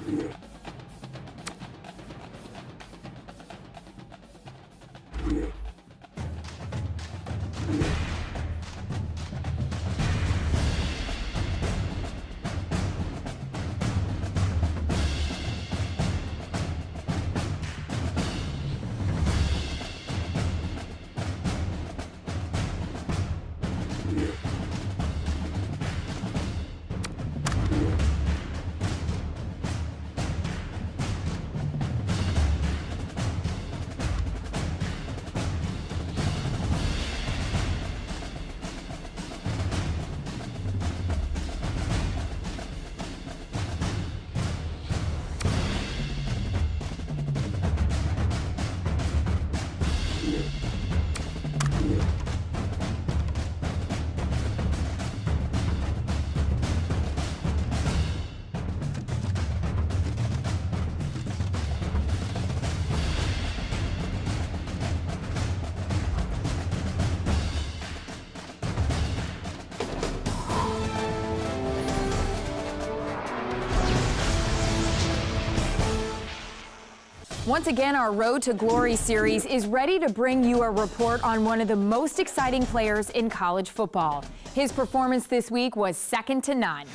Once again, our Road to Glory series is ready to bring you a report on one of the most exciting players in college football. His performance this week was second to none.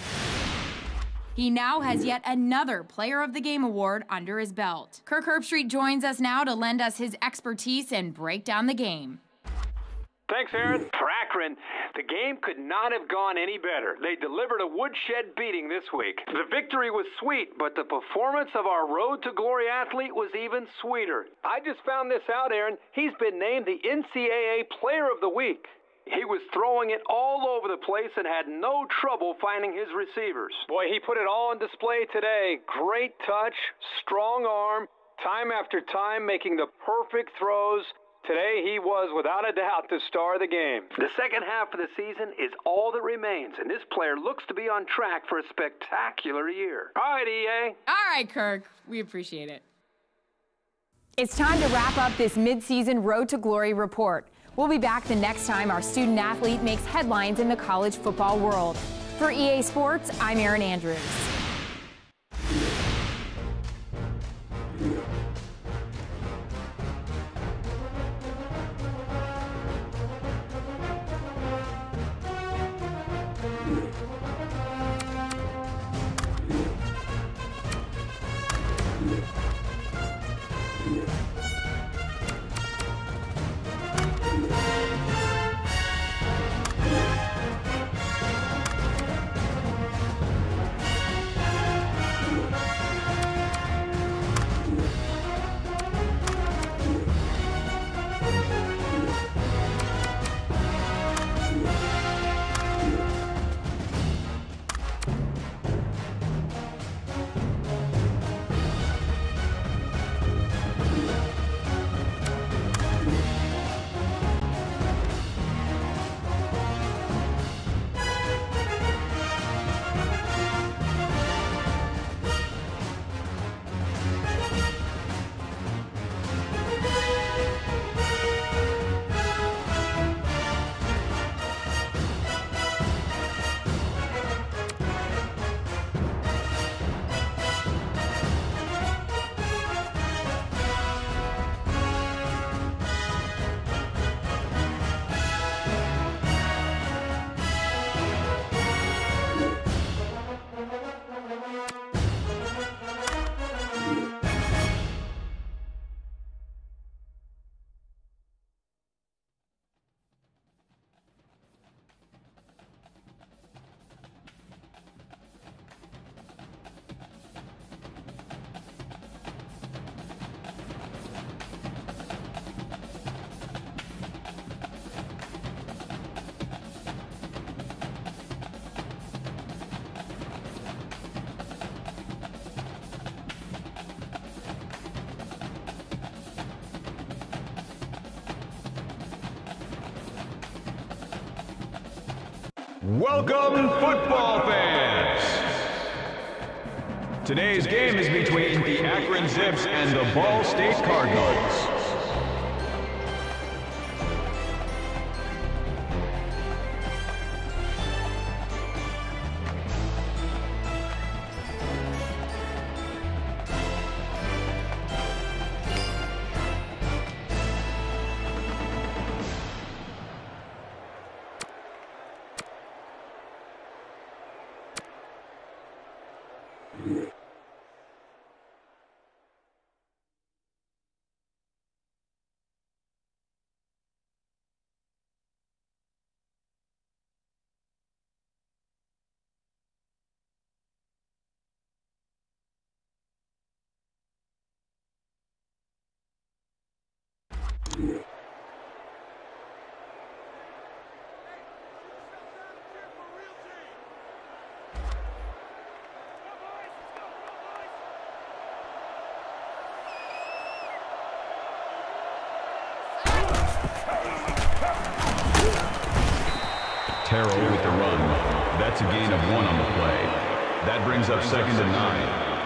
He now has yet another Player of the Game award under his belt. Kirk Herbstreit joins us now to lend us his expertise and break down the game. Thanks, Aaron. For Akron, the game could not have gone any better. They delivered a woodshed beating this week. The victory was sweet, but the performance of our Road to Glory athlete was even sweeter. I just found this out, Aaron. He's been named the NCAA Player of the Week. He was throwing it all over the place and had no trouble finding his receivers. Boy, he put it all on display today. Great touch, strong arm, time after time making the perfect throws. Today, he was, without a doubt, the star of the game. The second half of the season is all that remains, and this player looks to be on track for a spectacular year. All right, EA. All right, Kirk. We appreciate it. It's time to wrap up this mid-season Road to Glory report. We'll be back the next time our student-athlete makes headlines in the college football world. For EA Sports, I'm Erin Andrews. Welcome, football fans! Today's game is between the Akron Zips and the Ball State Cardinals. Terrell with the run. That's a gain of 1 on the play. That brings up 2nd and 9.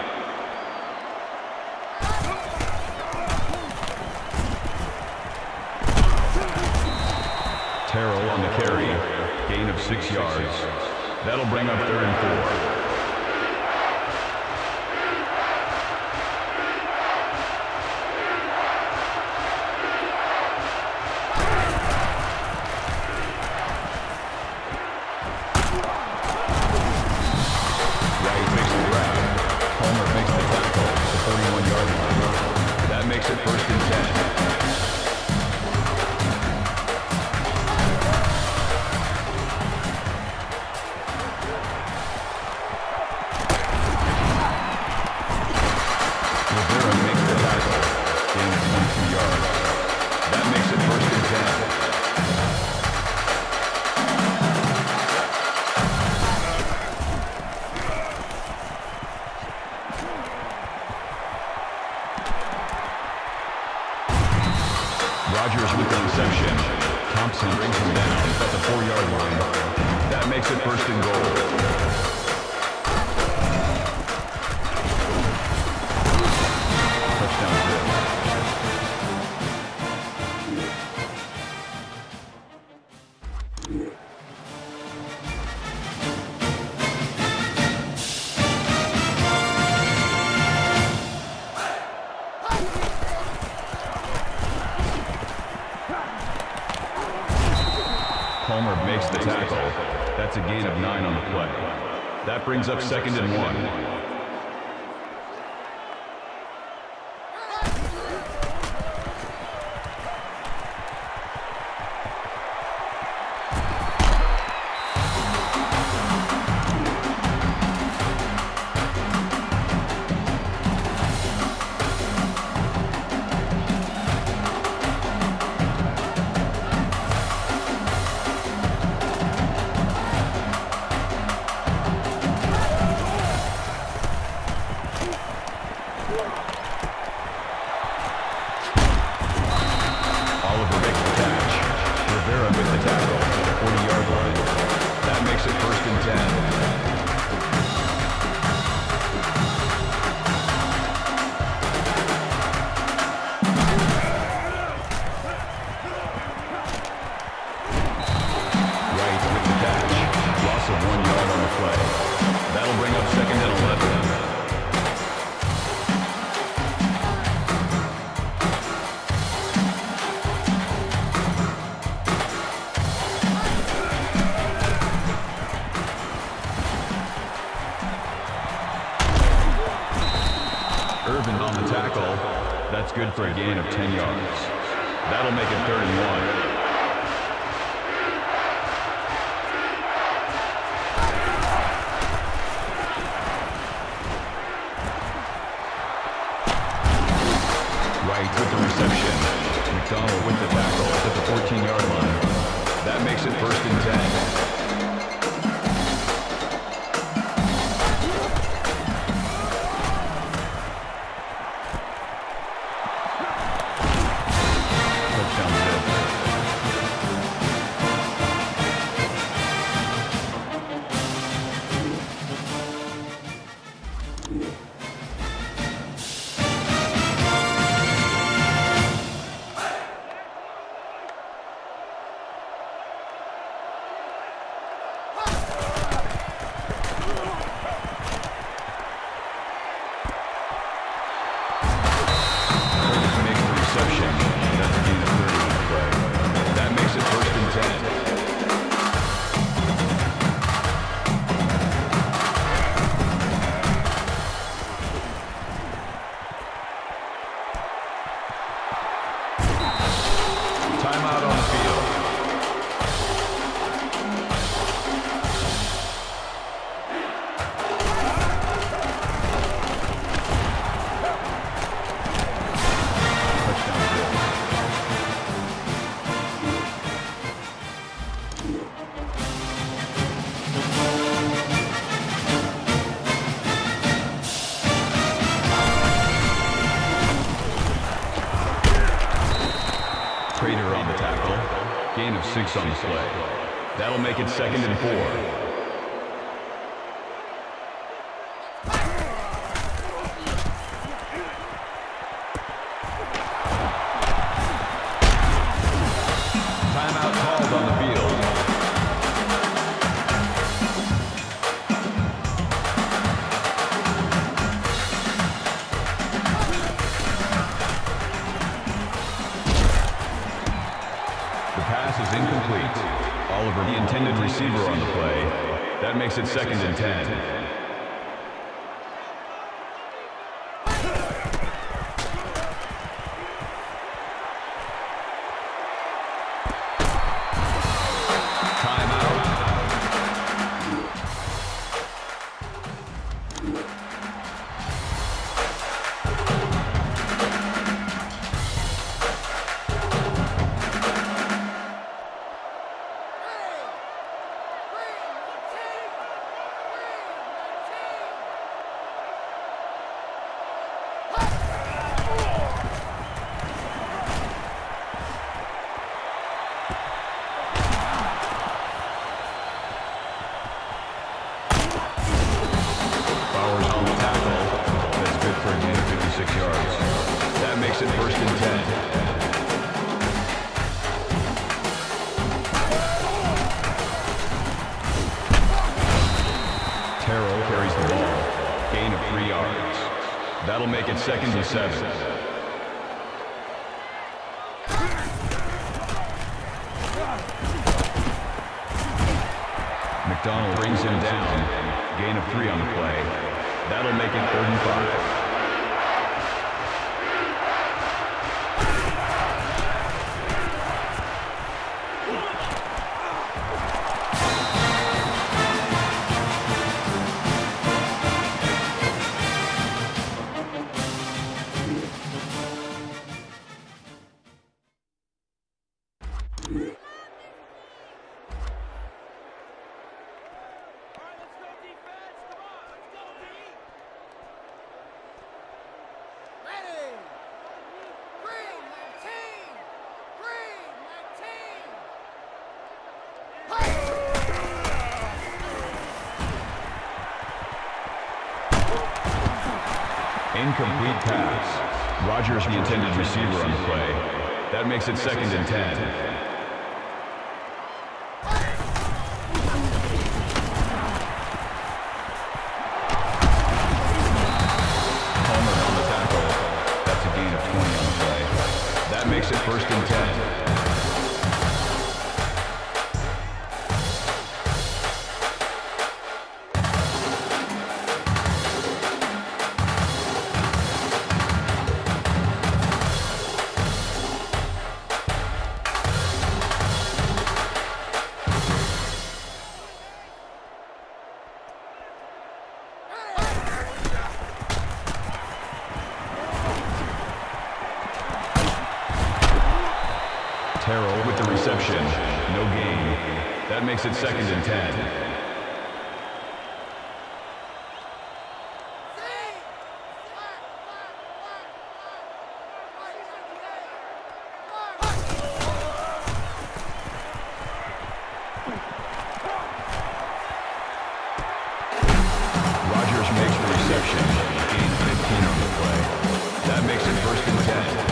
Terrell on the carry, gain of 6 yards. That'll bring up 3rd and 4. Wright makes the grab. Palmer makes the tackle at the 31-yard line. That makes it 1st and 10. Rodgers with the reception. Thompson brings him down at the 4-yard line. That makes it 1st and goal. Touchdown Palmer makes the tackle. That's a gain of 9 on the play. That brings up 2nd and 1. Oliver makes the catch. Rivera with the tackle at the 40-yard line. That makes it 1st and 10. Wright with the catch. Loss of 1 yard on the play. That'll bring up 2nd and 11. Irvin on the tackle. That's good for a gain of 10 yards. That'll make it 3rd and 1. Wright with the reception. McDonald with the tackle at the 14-yard line. That makes it 1st and 10. 6 on the play. That'll make it 2nd and 4. The intended receiver on the play. That makes it 2nd and 10. That'll make it 2nd and 7. McDonald brings him down. Gain of 3 on the play. That'll make it 3rd and 5. Incomplete pass. Rogers, the intended receiver on the play. That makes it 2nd and 10. Makes it 1st and 10. Terrell with the reception. No gain. That makes it 2nd and 10. Rogers makes the reception. Gain 15 on the play. That makes it 1st and 10.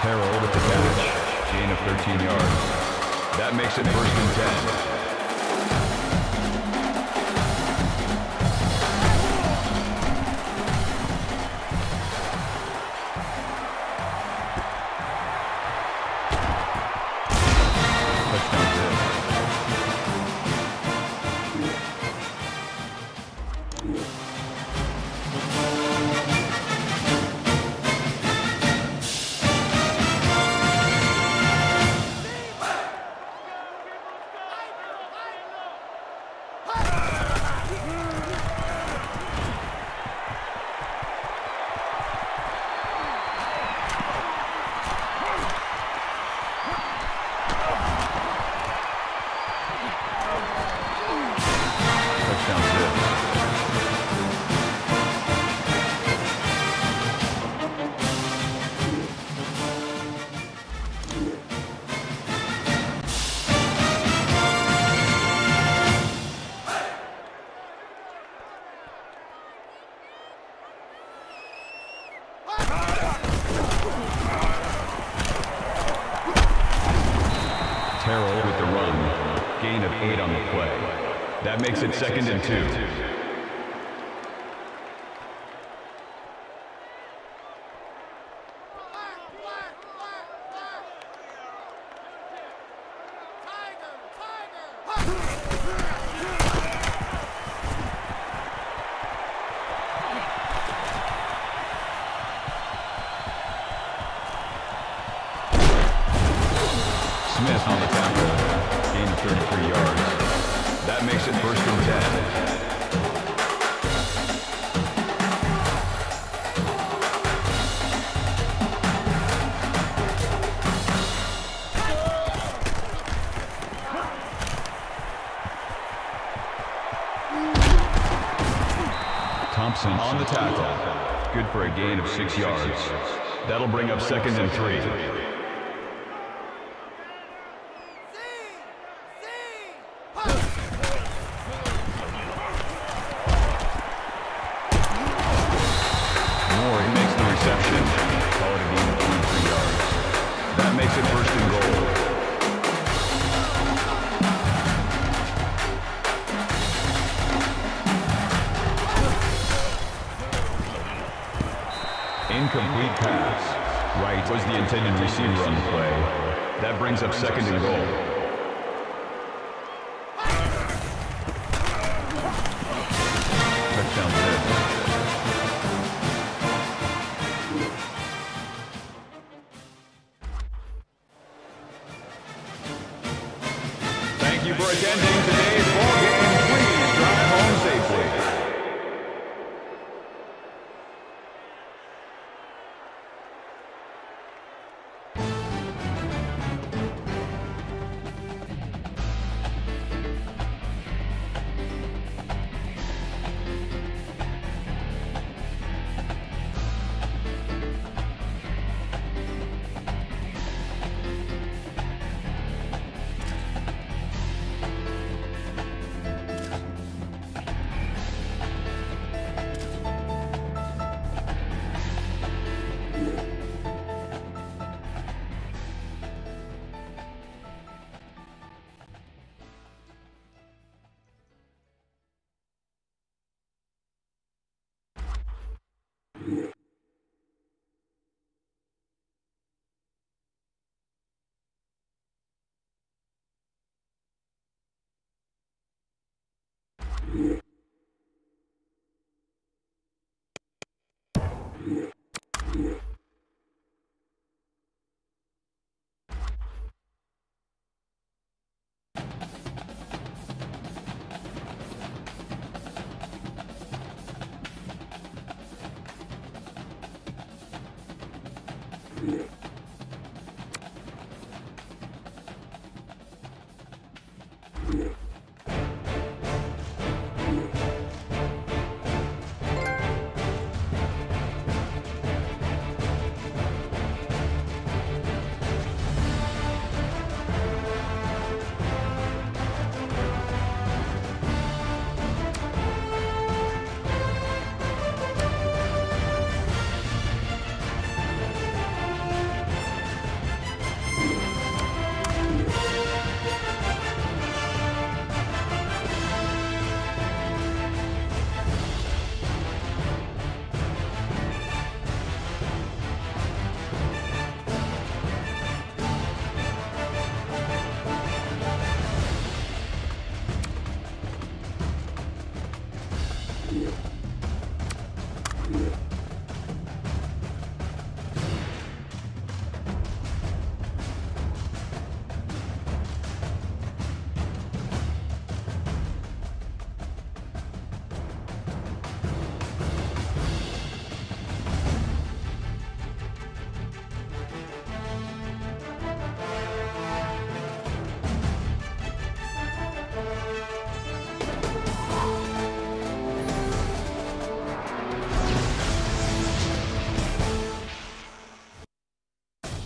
Terrell with the catch. Gain of 13 yards. That makes it 1st and 10. Terrell with the run. Gain of 8 on the play. That makes it 2nd and 2. Smith on the tackle. Gain of 33 yards. That makes it 1st and 10. Thompson on the tackle. Good for a gain of 6 yards. That'll bring up 2nd and 3. Incomplete pass. Wright was the intended receiver on the play. That brings up 2nd and goal. Touchdown Smith. Thank you for attending today's ball game. Please drive home safely.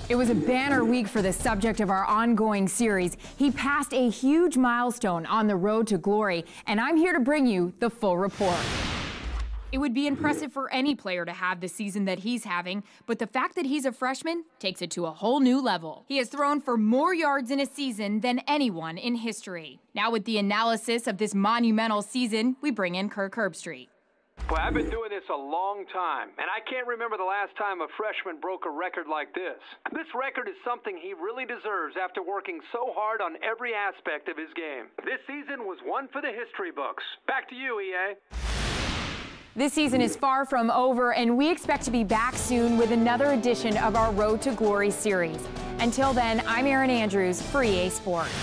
It was a banner week for the subject of our ongoing series. He passed a huge milestone on the road to glory, and I'm here to bring you the full report. It would be impressive for any player to have the season that he's having, but the fact that he's a freshman takes it to a whole new level. He has thrown for more yards in a season than anyone in history. Now with the analysis of this monumental season, we bring in Kirk Herbstreit. Boy, I've been doing this a long time, and I can't remember the last time a freshman broke a record like this. This record is something he really deserves after working so hard on every aspect of his game. This season was one for the history books. Back to you, EA. This season is far from over, and we expect to be back soon with another edition of our Road to Glory series. Until then, I'm Erin Andrews for EA Sports.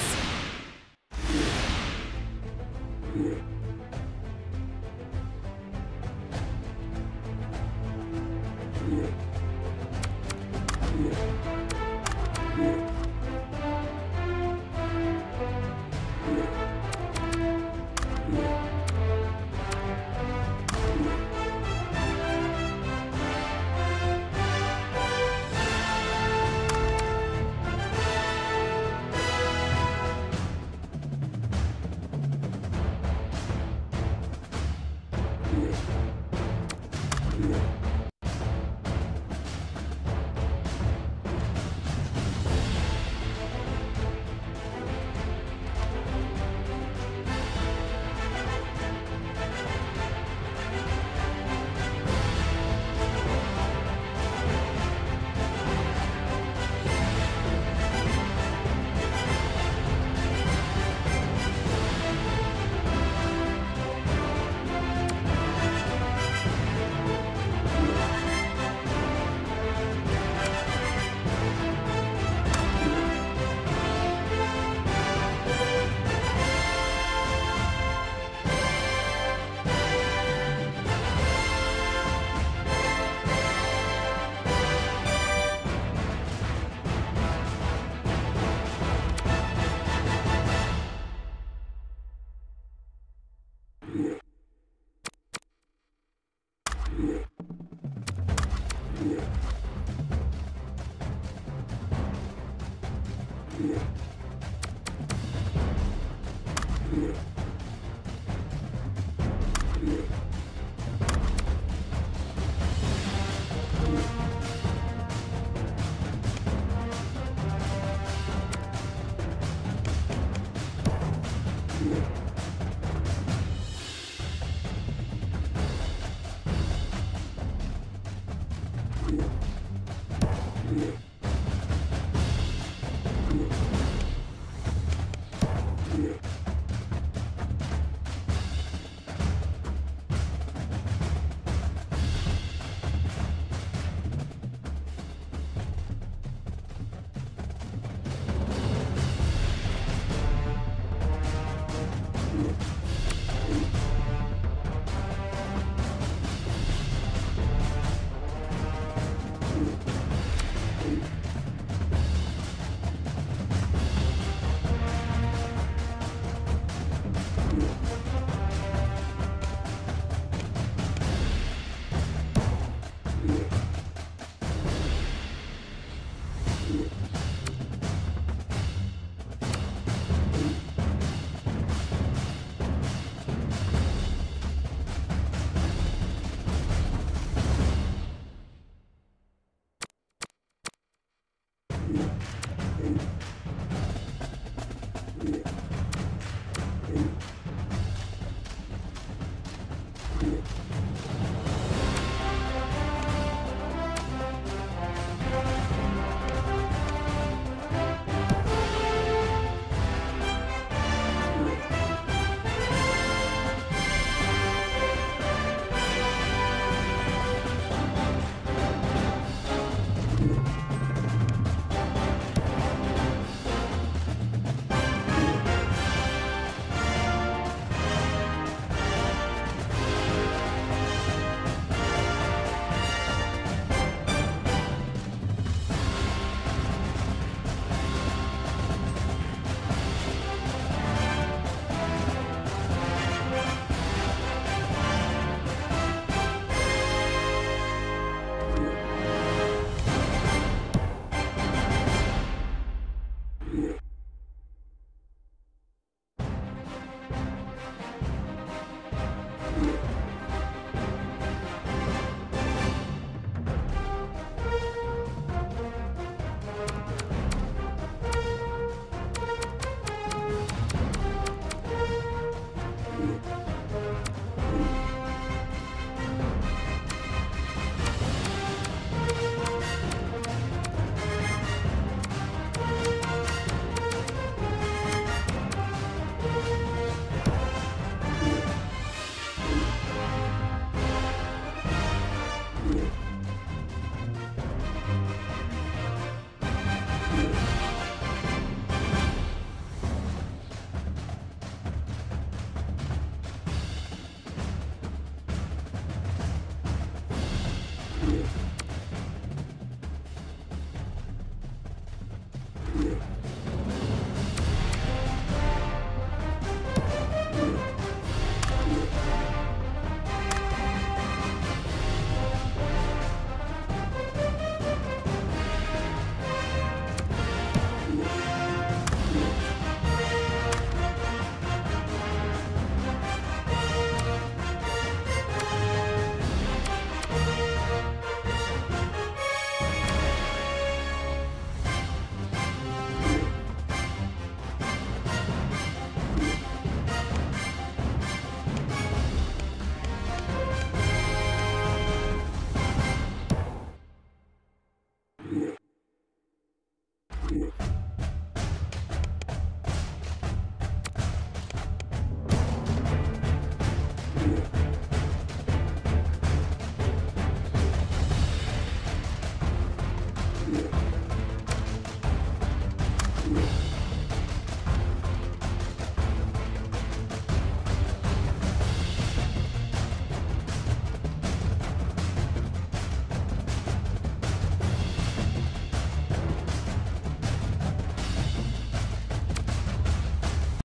Yeah.